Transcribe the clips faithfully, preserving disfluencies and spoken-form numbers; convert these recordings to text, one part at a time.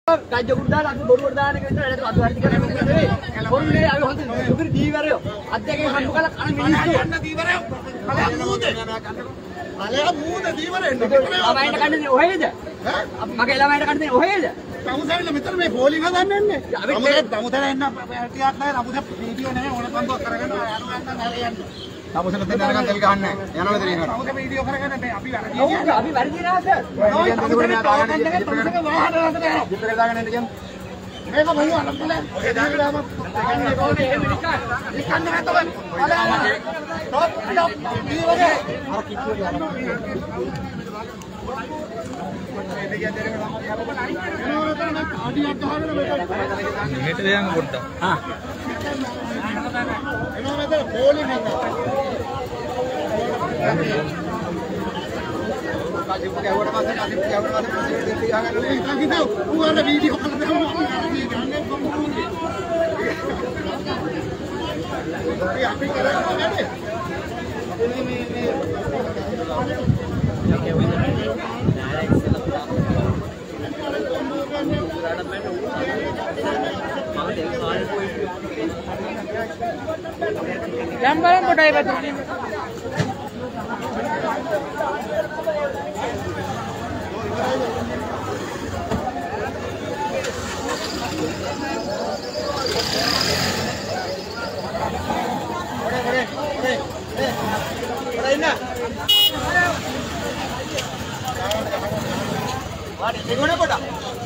Gajah udah langsung baru berdahan gitu ada satu hari tiga minggu ini. Baru ini ayo hantu subir di bare yo. Adde ke hantu kala kan ministu. di bare yo. Kala mude. Kala mude di bare. ළමයින්ට කන්නේ ඔහෙද? ඈ? මගේ ළමයින්ට කන්නේ ඔහෙද? තමුසෙල්ල මෙතන මේ පොලිං හදන්නන්නේ. තමුසෙල එන්න පැටියක් නැහැ. තමුසෙ වීඩියෝ නැහැ. ඕන කන්දුවක් කරගෙන යනවා යන්න හැරේ යන්න. තමුසෙල දෙන්න අරගෙන තෙල් ගහන්නේ. යනවා මෙතන එනවා. තමුසෙ වීඩියෝ කරගෙන මේ අපි වැරදි. ඔව් අපි වැරදි නෑ සර්. තමුසෙ වාහන රසට යනවා. ජිප් එක දාගෙන එන්න කියන්න. මේක මොනවා අලම්බලේ. ඔය දාගෙන ආවම ගන්නේ කොහොමද එහෙම නිකන්. නිකන් නැතව. අලලා. Top top. ඊ වගේ. අර කිච්චු යනවා. මෙහෙට දෙයන් පොඩ්ඩක්. හා. එනවා මෙතන පොලිං එක. කාජිප් ගැවුවට පස්සේ කාජිප් ගැවුවට පස්සේ දෙන්න ගහගන්න මේ කාකිතෝ උගාල වීඩියෝ කරලා දෙනවා. අපි අපි කරන්නේ නැහැ. මේ මේ මේ Yang barang bodai batu ni. Ore ore ore. Eh. Ore inna. Wadi digone poda.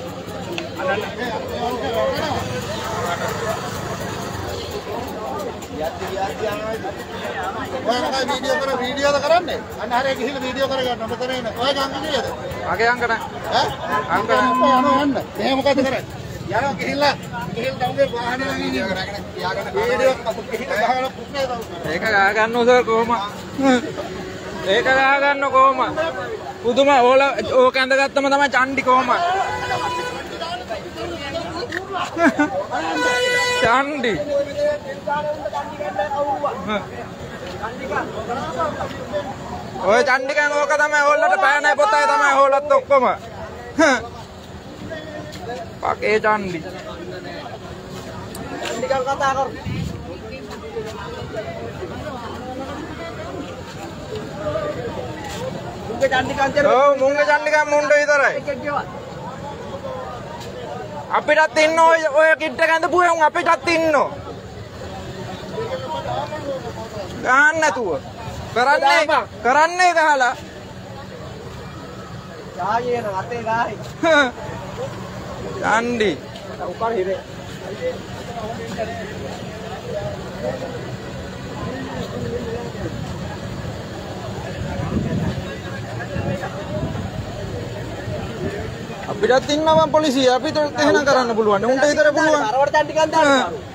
ඔයාලා වීඩියෝ කර වීඩියෝද කරන්නේ? අන්න හරිය ගිහිල්ලා වීඩියෝ කරගන්න. මෙතන එන. ඔය ගංග නේද? මගේ අංක නැහැ. ඈ? අංක යනවා යන්න. මෙහෙ මොකද කරන්නේ? යනවා ගිහිල්ලා ගිහිල්ලා තවගේ වාහනේ වීඩියෝ කරගෙන තියාගෙන වීඩියෝ අපු ගිහිල්ලා ගහලා පුස්නේ තව. ඒක ගහ ගන්නව සර් කොහොම? ඒක ගහ ගන්න කොහොම? පුදුම ඕල ඕක ඇඳගත්තම තමයි චණ්ඩි කොහොම? චණ්ඩි. ඔය චණ්ඩිකන් ඕක තමයි ඕල්ලට පෑනයි පොතයි තමයි ඕලත් ඔක්කොම. පකේ චණ්ඩි. Tinggal kata kor. Mungkin cantik kancer. ඔව් මුංගේ චණ්ඩිකන් මුණ්ඩ විතරයි. අපිටත් ඉන්න ඔය ඔය කිට් එක ඇඳපු උන් අපිටත් ඉන්නෝ. ගහන්න නැතුව. කරන්නේ කරන්නේ ගහලා. Jaya na ate gahi. චණ්ඩි. Upar hire. අපිටත් ඉන්නවා පොලිසිය අපිට එහෙනම් කරන්න පුළුවන්. උන්ට විතර පුළුවන්. Arawat cantik kancer.